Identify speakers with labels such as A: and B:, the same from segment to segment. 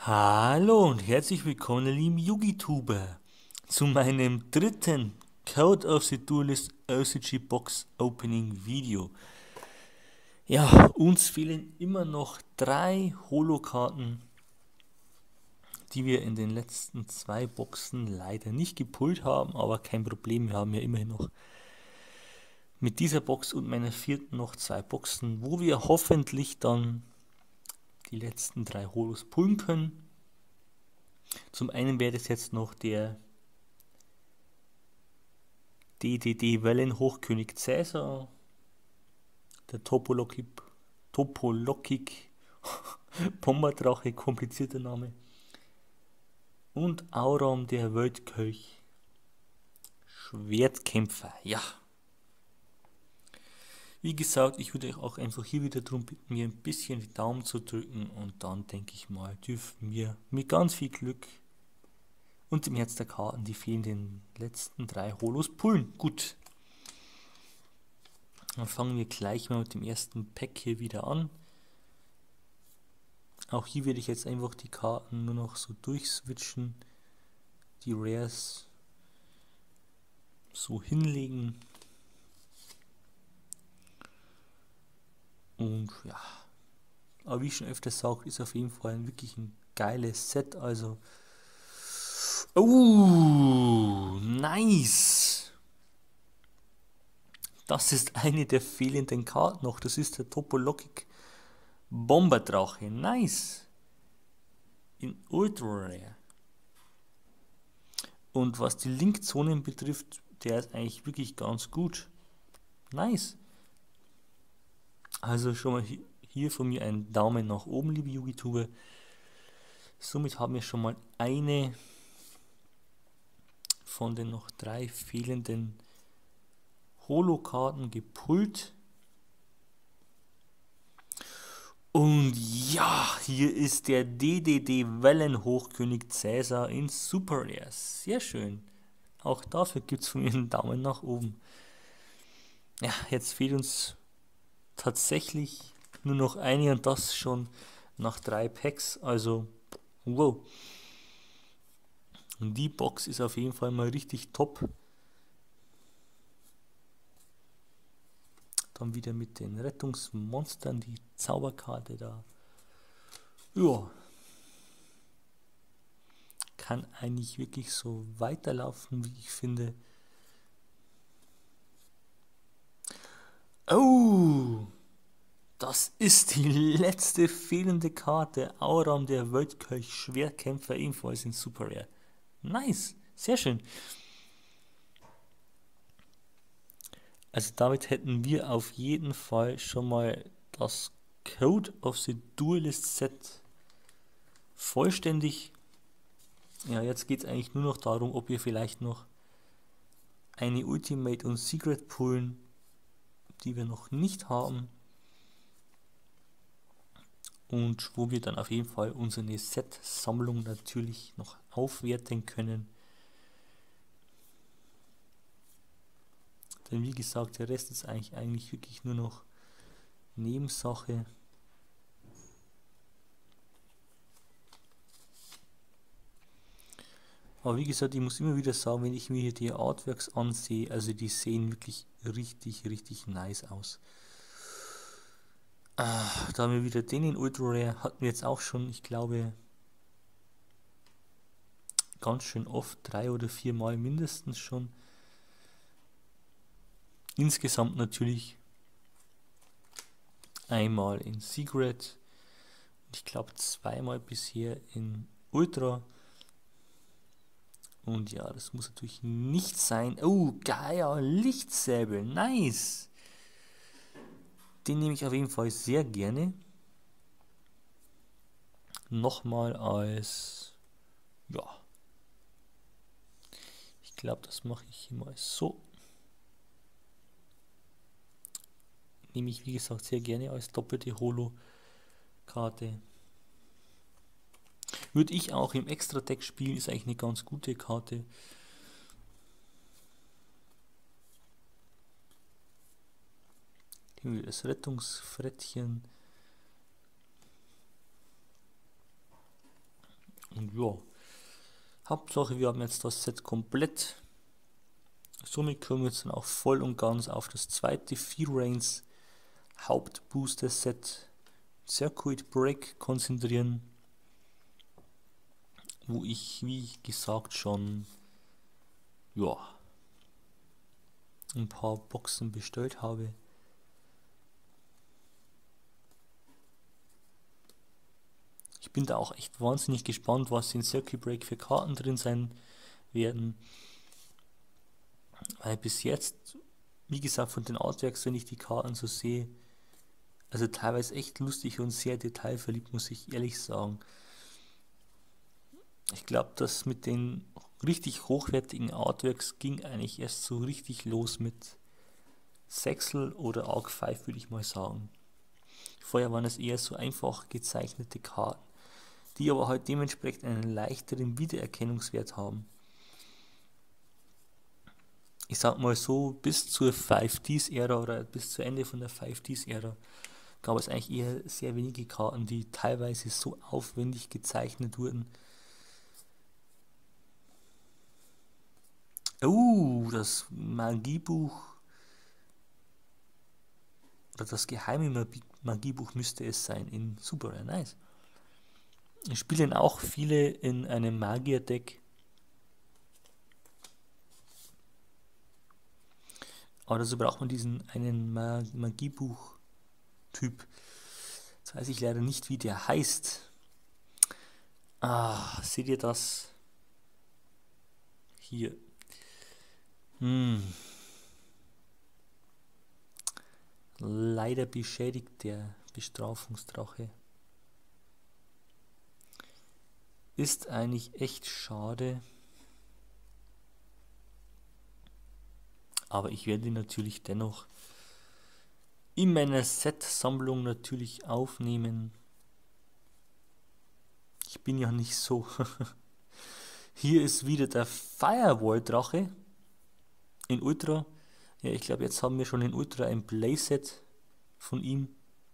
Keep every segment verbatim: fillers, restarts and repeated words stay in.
A: Hallo und herzlich willkommen, lieben Yugi-Tuber, zu meinem dritten Code of the Duelist O C G Box Opening Video. Ja, uns fehlen immer noch drei Holo-Karten, die wir in den letzten zwei Boxen leider nicht gepullt haben, aber kein Problem, wir haben ja immerhin noch mit dieser Box und meiner vierten noch zwei Boxen, wo wir hoffentlich dann die letzten drei Holos pullen können. Zum einen wäre das jetzt noch der D D D Wellenhochkönig Cäsar, der Topolokik, Topolokik Bomberdrache, komplizierter Name, und Auram, der Weltkönig Schwertkämpfer. Ja, wie gesagt, ich würde euch auch einfach hier wieder darum bitten, mir ein bisschen die Daumen zu drücken, und dann denke ich mal, dürfen wir mit ganz viel Glück und dem Herz der Karten die fehlenden letzten drei Holos pullen. Gut. Dann fangen wir gleich mal mit dem ersten Pack hier wieder an. Auch hier werde ich jetzt einfach die Karten nur noch so durchswitchen, die Rares so hinlegen. Und ja, aber wie ich schon öfter sage, ist auf jeden Fall wirklich ein geiles Set. Also, oh, nice! Das ist eine der fehlenden Karten noch. Das ist der Topolokik Bomberdrache. Nice! In Ultra Rare. Und was die Linkzonen betrifft, der ist eigentlich wirklich ganz gut. Nice! Also schon mal hier von mir einen Daumen nach oben, liebe Yugi-Tuber. Somit haben wir schon mal eine von den noch drei fehlenden Holo-Karten gepullt. Und ja, hier ist der D D D Wellenhochkönig Cäsar in Super Rare. Sehr schön. Auch dafür gibt es von mir einen Daumen nach oben. Ja, jetzt fehlt uns tatsächlich nur noch eine, und das schon nach drei Packs. Also, wow. Und die Box ist auf jeden Fall mal richtig top. Dann wieder mit den Rettungsmonstern, die Zauberkarte da. Ja. Kann eigentlich wirklich so weiterlaufen, wie ich finde. Oh! Das ist die letzte fehlende Karte. Auram, der Weltkönig Schwertkämpfer, ebenfalls in Super Rare. Nice. Sehr schön. Also damit hätten wir auf jeden Fall schon mal das Code of the Duelist Set vollständig. Ja, jetzt geht es eigentlich nur noch darum, ob wir vielleicht noch eine Ultimate und Secret pullen, die wir noch nicht haben. Und wo wir dann auf jeden Fall unsere Set-Sammlung natürlich noch aufwerten können. Denn wie gesagt, der Rest ist eigentlich, eigentlich wirklich nur noch Nebensache. Aber wie gesagt, ich muss immer wieder sagen, wenn ich mir hier die Artworks ansehe, also die sehen wirklich richtig, richtig nice aus. Ah, da haben wir wieder den in Ultra Rare, hatten wir jetzt auch schon, ich glaube, ganz schön oft, drei oder vier Mal mindestens schon. Insgesamt natürlich einmal in Secret, ich glaube zweimal bisher in Ultra. Und ja, das muss natürlich nicht sein. Oh, geiler Lichtsäbel, nice! Den nehme ich auf jeden Fall sehr gerne. Nochmal als, ja, ich glaube, das mache ich hier mal so. Nehme ich, wie gesagt, sehr gerne als doppelte Holo-Karte. Würde ich auch im Extra-Deck spielen, ist eigentlich eine ganz gute Karte. Hier das Rettungsfrettchen. Und ja, Hauptsache wir haben jetzt das Set komplett. Somit können wir uns dann auch voll und ganz auf das zweite V-Rains Hauptbooster Set Circuit Break konzentrieren, wo ich, wie gesagt, schon ja, ein paar Boxen bestellt habe. Ich bin da auch echt wahnsinnig gespannt, was in Circuit Break für Karten drin sein werden. Weil bis jetzt, wie gesagt, von den Artworks, wenn ich die Karten so sehe, also teilweise echt lustig und sehr detailverliebt, muss ich ehrlich sagen. Ich glaube, dass mit den richtig hochwertigen Artworks ging eigentlich erst so richtig los mit Sexel oder Arc fünf, würde ich mal sagen. Vorher waren es eher so einfach gezeichnete Karten, die aber halt dementsprechend einen leichteren Wiedererkennungswert haben. Ich sag mal so, bis zur fünf Ds-Ära oder bis zu Ende von der fünf Ds-Ära gab es eigentlich eher sehr wenige Karten, die teilweise so aufwendig gezeichnet wurden. Oh, das Magiebuch oder das geheime Magiebuch müsste es sein in Super Rare, nice. Spielen auch viele in einem Magier-Deck. Aber dazu braucht man diesen einen Magiebuch-Typ. Jetzt weiß ich leider nicht, wie der heißt. Ah, seht ihr das? Hier. Hm. Leider beschädigt der Bestrafungsdrache. Ist eigentlich echt schade. Aber ich werde ihn natürlich dennoch in meiner Set-Sammlung natürlich aufnehmen. Ich bin ja nicht so. Hier ist wieder der Firewall-Drache in Ultra. Ja, ich glaube, jetzt haben wir schon in Ultra ein Playset von ihm.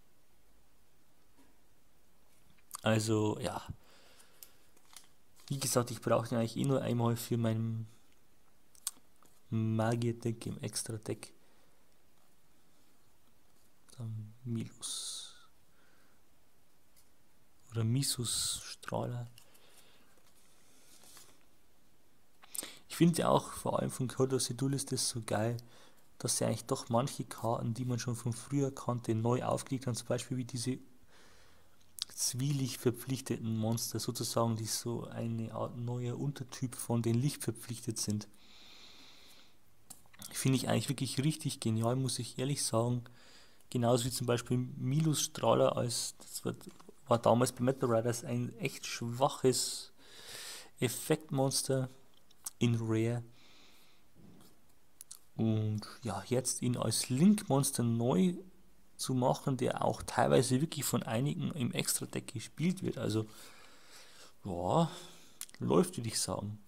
A: Also, ja. Wie gesagt, ich brauche den eigentlich eh nur einmal für mein Magier-Deck im Extra-Deck. Dann Milus. Oder Misus Strahler. Ich finde auch vor allem von Code of Cthulhu das so geil, dass sie eigentlich doch manche Karten, die man schon von früher kannte, neu aufgelegt haben. Zum Beispiel wie diese zwielicht verpflichteten Monster, sozusagen, die so eine Art neuer Untertyp von den Licht verpflichtet sind. Finde ich eigentlich wirklich richtig genial, muss ich ehrlich sagen. Genauso wie zum Beispiel Milus Strahler, als das war, war damals bei Metal Riders ein echt schwaches Effektmonster in Rare. Und ja, jetzt ihn als Link-Monster neu zu machen, der auch teilweise wirklich von einigen im Extra-Deck gespielt wird. Also, ja, läuft, würde ich sagen.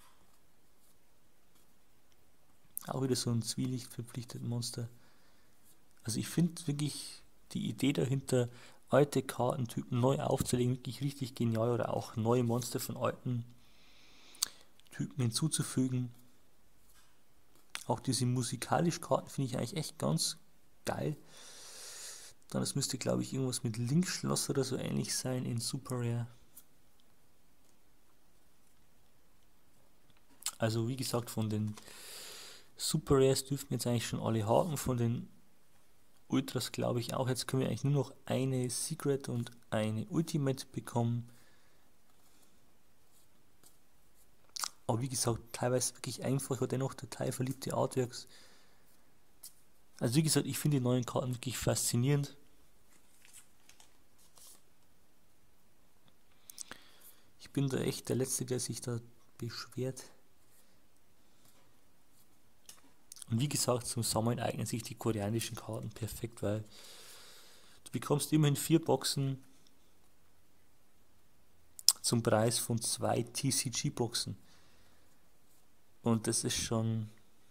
A: Auch wieder so ein zwielicht verpflichtetes Monster. Also ich finde wirklich die Idee dahinter, alte Kartentypen neu aufzulegen, wirklich richtig genial, oder auch neue Monster von alten Typen hinzuzufügen. Auch diese musikalischen Karten finde ich eigentlich echt ganz geil. Dann, das müsste, glaube ich, irgendwas mit Linkschloss oder so ähnlich sein in Super Rare. Also wie gesagt, von den Super Rares dürften jetzt eigentlich schon alle haben, von den Ultras glaube ich auch. Jetzt können wir eigentlich nur noch eine Secret und eine Ultimate bekommen. Aber wie gesagt, teilweise wirklich einfach, aber dennoch detailverliebte Artworks. Also wie gesagt, ich finde die neuen Karten wirklich faszinierend. Ich bin da echt der Letzte, der sich da beschwert. Und wie gesagt, zum Sammeln eignen sich die koreanischen Karten perfekt, weil du bekommst immerhin vier Boxen zum Preis von zwei T C G-Boxen. Und das ist schon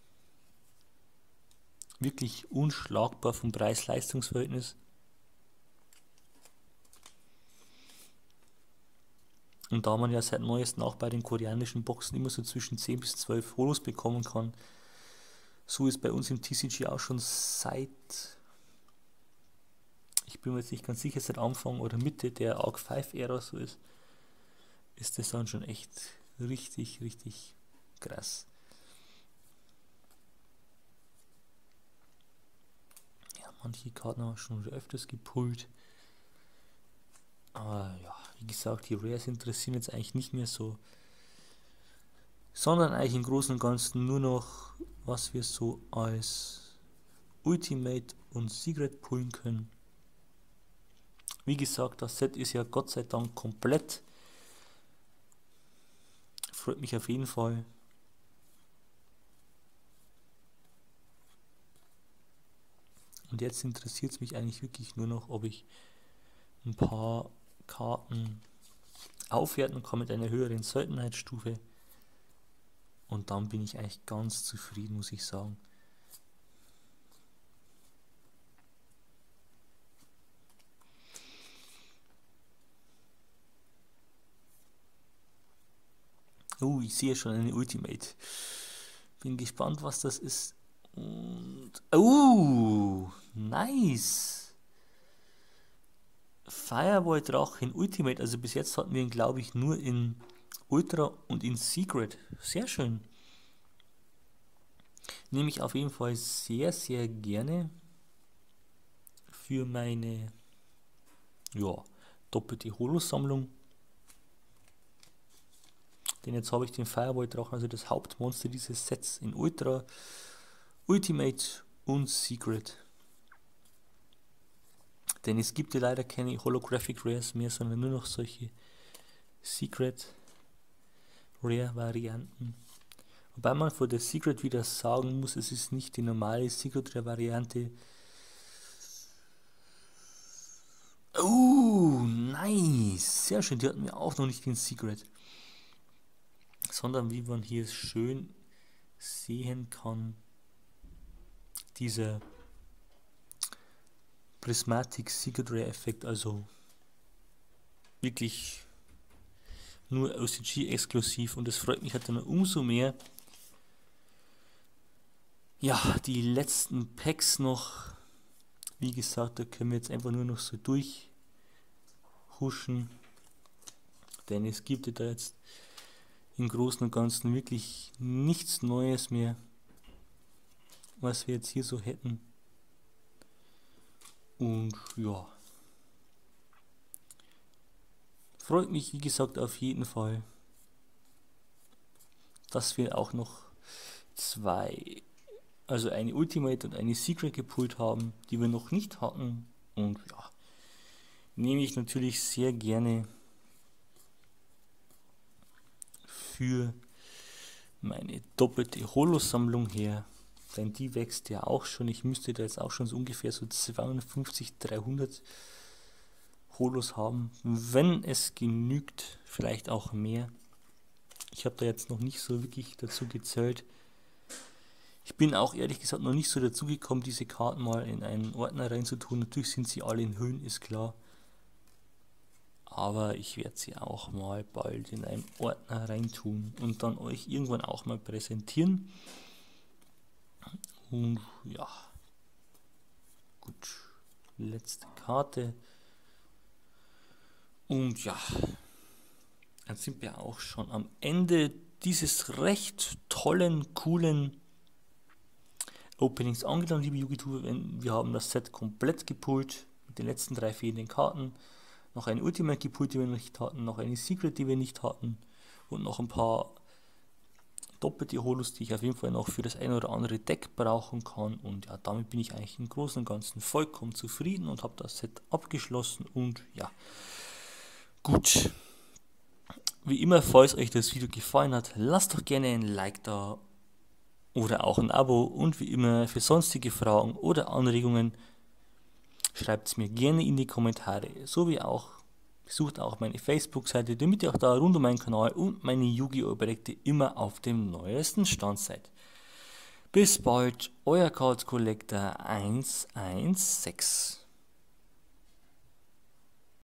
A: wirklich unschlagbar vom Preis-Leistungs-Verhältnis. Und da man ja seit neuestem auch bei den koreanischen Boxen immer so zwischen zehn bis zwölf Holos bekommen kann, so ist bei uns im T C G auch schon seit, ich bin mir jetzt nicht ganz sicher, seit Anfang oder Mitte der Arc fünf Ära so ist, ist das dann schon echt richtig, richtig krass. Ja, manche Karten haben wir schon öfters gepullt. Aber ja, wie gesagt, die Rares interessieren jetzt eigentlich nicht mehr so, sondern eigentlich im Großen und Ganzen nur noch, was wir so als Ultimate und Secret pullen können. Wie gesagt, das Set ist ja Gott sei Dank komplett. Freut mich auf jeden Fall. Und jetzt interessiert es mich eigentlich wirklich nur noch, ob ich ein paar Karten aufwerten kann mit einer höheren Seltenheitsstufe. Und dann bin ich eigentlich ganz zufrieden, muss ich sagen. Oh, ich sehe schon eine Ultimate. Bin gespannt, was das ist. Und oh, nice. Firewall Drachen Ultimate. Also bis jetzt hatten wir ihn, glaube ich, nur in Ultra und in Secret. Sehr schön. Nehme ich auf jeden Fall sehr, sehr gerne für meine ja, doppelte Holo-Sammlung. Denn jetzt habe ich den Firewall Drachen, also das Hauptmonster dieses Sets, in Ultra, Ultimate und Secret. Denn es gibt ja leider keine Holographic Rares mehr, sondern nur noch solche Secret Rare Varianten. Wobei man vor der Secret wieder sagen muss, es ist nicht die normale Secret Rare Variante. Oh, nice! Sehr schön, die hatten wir auch noch nicht in Secret. Sondern wie man hier schön sehen kann, dieser Prismatic Secret Rare Effekt, also wirklich nur O C G exklusiv, und das freut mich halt dann umso mehr. Ja, die letzten Packs noch, wie gesagt, da können wir jetzt einfach nur noch so durchhuschen, denn es gibt ja da jetzt im Großen und Ganzen wirklich nichts Neues mehr, was wir jetzt hier so hätten. Und ja, freut mich, wie gesagt, auf jeden Fall, dass wir auch noch zwei, also eine Ultimate und eine Secret gepult haben, die wir noch nicht hatten. Und ja, nehme ich natürlich sehr gerne für meine doppelte Holo-Sammlung her. Denn die wächst ja auch schon. Ich müsste da jetzt auch schon so ungefähr so zweihundertfünfzig, dreihundert Holos haben. Wenn es genügt, vielleicht auch mehr. Ich habe da jetzt noch nicht so wirklich dazu gezählt. Ich bin auch ehrlich gesagt noch nicht so dazu gekommen, diese Karten mal in einen Ordner reinzutun. Natürlich sind sie alle in Hüllen, ist klar. Aber ich werde sie auch mal bald in einen Ordner reintun und dann euch irgendwann auch mal präsentieren. Und ja, gut, letzte Karte. Und ja, dann sind wir auch schon am Ende dieses recht tollen, coolen Openings angelangt, liebe Yu-Gi-Oh! Wir haben das Set komplett gepult mit den letzten drei fehlenden Karten. Noch eine Ultimate gepult, die wir nicht hatten, noch eine Secret, die wir nicht hatten, und noch ein paar doppelte Holos, die ich auf jeden Fall noch für das ein oder andere Deck brauchen kann. Und ja, damit bin ich eigentlich im Großen und Ganzen vollkommen zufrieden und habe das Set abgeschlossen. Und ja, gut. Wie immer, falls euch das Video gefallen hat, lasst doch gerne ein Like da oder auch ein Abo. Und wie immer, für sonstige Fragen oder Anregungen schreibt es mir gerne in die Kommentare, sowie auch besucht auch meine Facebook-Seite, damit ihr auch da rund um meinen Kanal und meine Yu-Gi-Oh! Projekte immer auf dem neuesten Stand seid. Bis bald, euer Card Collector eins eins sechs.